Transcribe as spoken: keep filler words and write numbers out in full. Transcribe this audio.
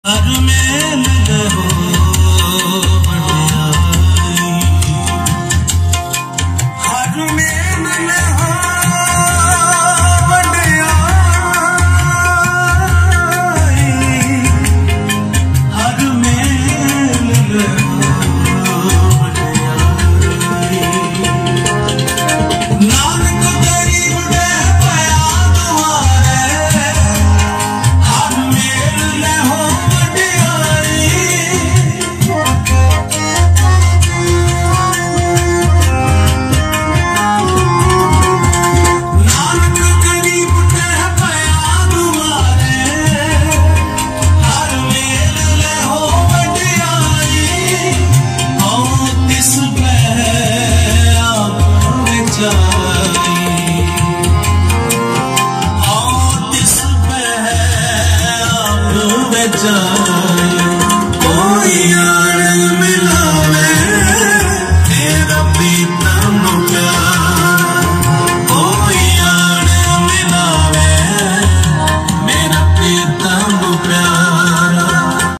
हर mail हो बढ़ियाई, हर mail हो बढ़ियाई, हर mail हो बढ़ियाई। नानक गरीब दे पया दुआरे, हर मेल हो जा